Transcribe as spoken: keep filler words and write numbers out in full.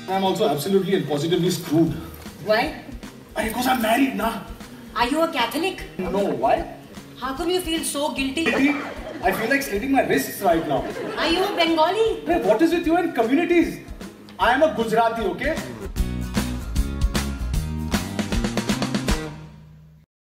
I'm also absolutely and positively screwed. Why? Because I'm married, nah. Are you a Catholic? No, why? How come you feel so guilty? I feel like slitting my wrists right now. Are you a Bengali? Hey, what is with you and communities? I am a Gujarati, okay?